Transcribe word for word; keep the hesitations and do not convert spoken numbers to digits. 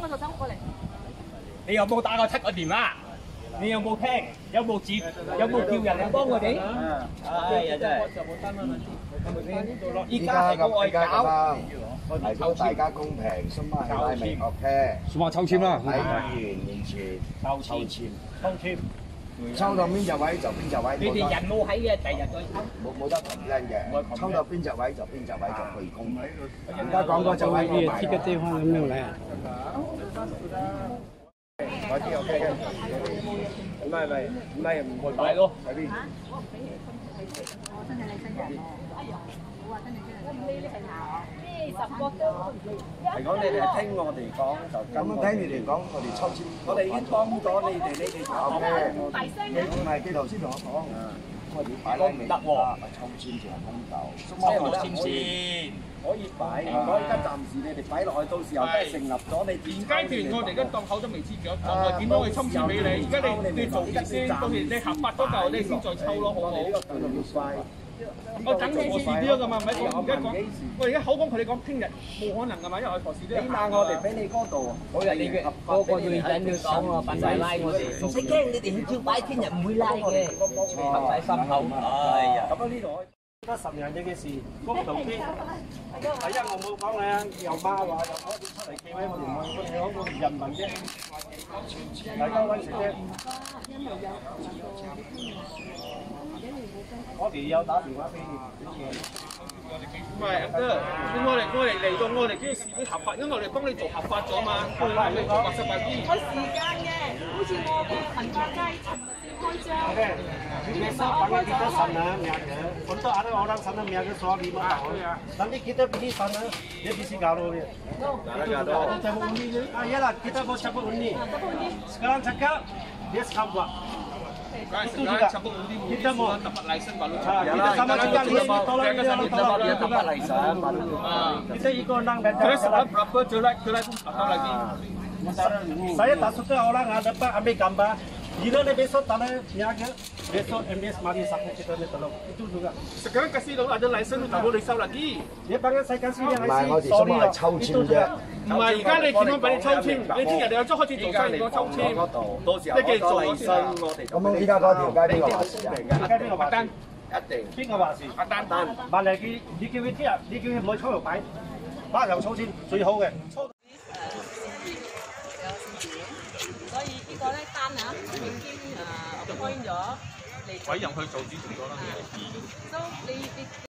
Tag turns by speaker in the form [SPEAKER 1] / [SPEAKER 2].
[SPEAKER 1] 個就走過嚟。
[SPEAKER 2] 你有冇打過七個電話？你有冇聽？有冇接？有冇叫人嚟幫我哋？哎呀真係！依家咁依家咁啦，提高大家公平，鬆埋拉尾 OK。
[SPEAKER 3] 數碼抽籤啦，
[SPEAKER 2] 喺議員面前抽籤，抽籤。抽到邊隻位就邊隻位。你哋人冇喺嘅，第日再抽。冇冇得同因嘅，抽到邊隻位就邊隻位就去公。而家講嗰隻位我買。
[SPEAKER 3] 貼嘅地方咁樣嚟啊！
[SPEAKER 2] 嗰啲 OK 嘅，唔係唔係唔係唔會買咯，喺邊？
[SPEAKER 1] 我真係你真人喎！哎呀，我話真係真人。咁呢啲係咩十個都
[SPEAKER 4] 係講你哋係聽我哋講就
[SPEAKER 2] 咁樣聽你哋講，我哋抽籤，
[SPEAKER 4] 我哋已經幫咗你哋，你哋
[SPEAKER 2] 講嘅。
[SPEAKER 1] 大聲
[SPEAKER 2] 你唔係，你頭先同我講，我哋擺拉尾得喎，抽籤就係公道，抽籤先。
[SPEAKER 4] 可以擺，如果而家暫時你哋擺落去，到時候真係成立咗你。
[SPEAKER 5] 現階段我哋而家檔口都未知咗，我點樣去抽籤俾你？而家你你做住先，到時你合法咗嚿，你先再抽咯，好唔好？我等你遲啲啊嘛，咪我而家講，我而家口講佢哋講聽日冇可能噶嘛，因為我同事都
[SPEAKER 4] 起碼我哋俾你嗰度，
[SPEAKER 2] 好人哋個個女人要講喎，笨仔拉我哋。唔使驚，你哋照擺，聽日唔會拉嘅。笨仔心口，哎呀！
[SPEAKER 4] 咁啊呢度得十樣嘢嘅事，公道啲。第一我冇講你，又罵話又攞啲出嚟企喺我哋我哋嗰個人民啫，大家揾食啫。我哋有打電話俾你。
[SPEAKER 5] 唔係阿哥，我哋我哋嚟到我哋呢個事會合法，因為我哋幫你做合法咗嘛，我哋你做白色白啲。
[SPEAKER 1] 有時間嘅，好似我文化街尋日先開張。
[SPEAKER 4] 你上班kita sana mianya, untuk ada orang sana mianya soal lima tahun. Nanti kita pergi sana, dia bisi galau dia. Itu cabut undi je. Ah iyalah, kita mau cabut undi. Sekarang cakap, dia sekarang buat. Itu juga. Kita mau
[SPEAKER 5] dapat license baru.
[SPEAKER 4] Kita sama juga lihat tolong dia tolong dia dapat license baru. Kita ikut undang dan
[SPEAKER 5] Terus berapa jelek jelek pun tak tahu lagi.
[SPEAKER 4] Saya tak suka orang ada dapat ambil gambar. Bila ni besok tanah niaga, besok M D S mari sapu kita ni tolong. Itu juga.
[SPEAKER 5] Sekarang kasih dong ada license tak boleh risau lagi.
[SPEAKER 4] Dia panggil saya kasih dia
[SPEAKER 2] license.
[SPEAKER 4] Sorry lah.
[SPEAKER 2] 抽籤啫。
[SPEAKER 5] 唔係，而家你點樣俾你抽籤？你聽日你有咗開始做生意講抽籤，
[SPEAKER 4] 到時候
[SPEAKER 5] 你記住做
[SPEAKER 4] 先。我哋
[SPEAKER 2] 咁樣依家嗰條街邊個話事啊？
[SPEAKER 4] 而家邊個話單？
[SPEAKER 5] 一定。
[SPEAKER 4] 邊個話事？
[SPEAKER 5] 阿丹丹。
[SPEAKER 4] 萬零佢，你叫佢聽日，你叫佢唔好抽油擺，擺油抽籤最好嘅。
[SPEAKER 1] 所以呢個咧單啊已經誒開咗嚟。
[SPEAKER 5] 委任去做主席咗啦。
[SPEAKER 1] 都你你。